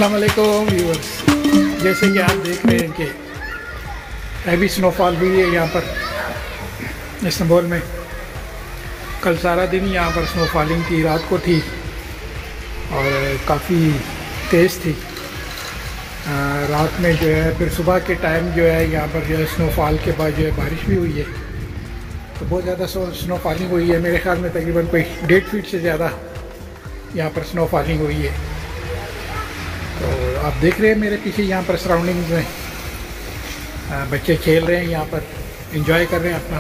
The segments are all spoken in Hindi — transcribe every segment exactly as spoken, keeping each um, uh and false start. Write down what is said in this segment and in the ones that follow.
अस्सलाम वालेकुम व्यूअर्स, जैसे कि आप देख रहे हैं कि हैवी स्नोफॉल हुई है यहाँ पर इस्तांबुल में। कल सारा दिन यहाँ पर स्नोफॉलिंग थी, रात को थी और काफ़ी तेज़ थी। आ, रात में जो है फिर सुबह के टाइम जो है यहाँ पर जो है स्नोफॉल के बाद जो है बारिश भी हुई है, तो बहुत ज़्यादा स्नोफॉलिंग हुई है। मेरे ख्याल में तकरीबन कोई डेढ़ फीट से ज़्यादा यहाँ पर स्नोफॉलिंग हुई है। तो आप देख रहे हैं मेरे पीछे यहाँ पर सराउंडिंग्स में आ, बच्चे खेल रहे हैं, यहाँ पर एंजॉय कर रहे हैं अपना।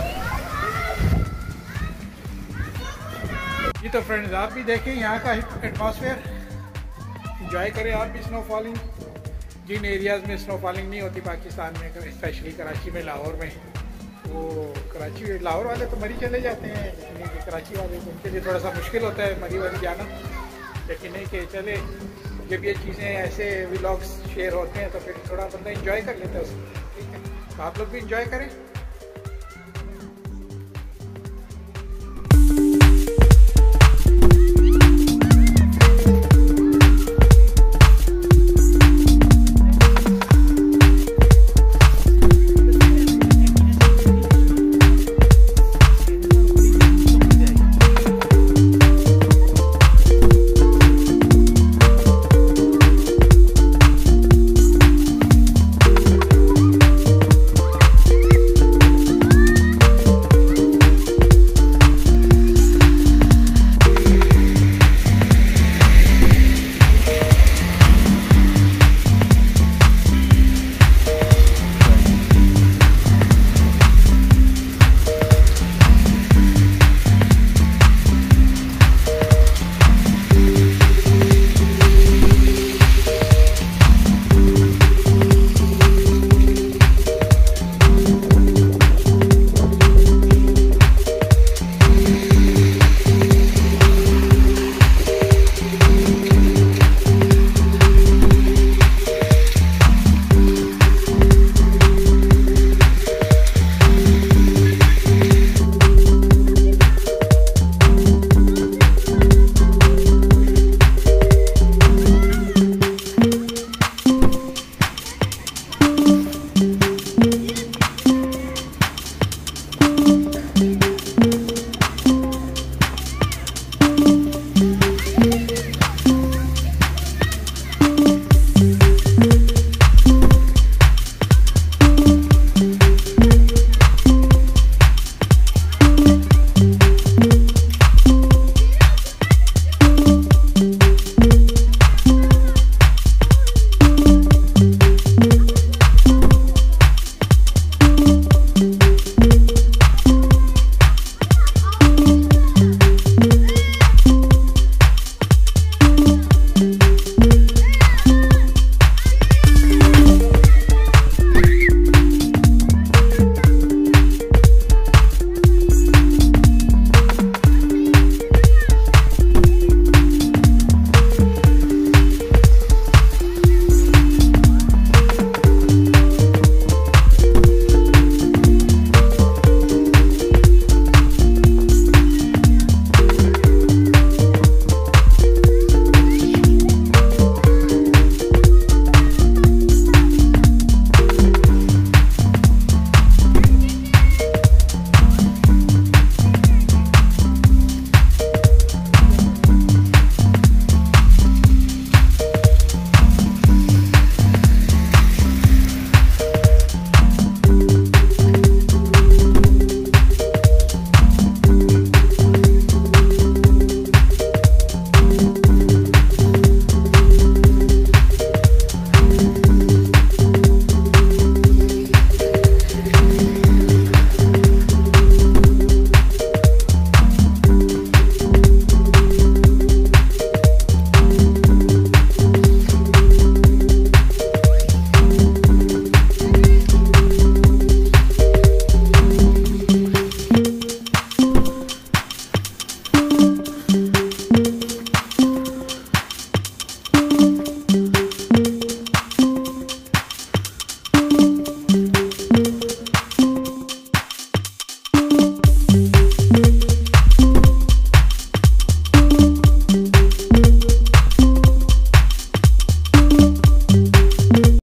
ये तो फ्रेंड्स आप भी देखें यहाँ का एटमॉस्फेयर, एंजॉय करें आप भी स्नोफॉलिंग। जिन एरियाज़ में स्नोफॉलिंग नहीं होती पाकिस्तान में, स्पेशली कराची में, लाहौर में, वो कराची लाहौर वाले तो मरी चले जाते हैं, लेकिन कराची वाले उनके लिए थोड़ा सा मुश्किल होता है मरी वाली जाना। लेकिन नहीं कि चले, जब ये चीज़ें ऐसे व्लॉग्स शेयर होते हैं तो फिर थोड़ा बंदा एंजॉय कर लेता है उसको। ठीक है, तो आप लोग भी एंजॉय करें।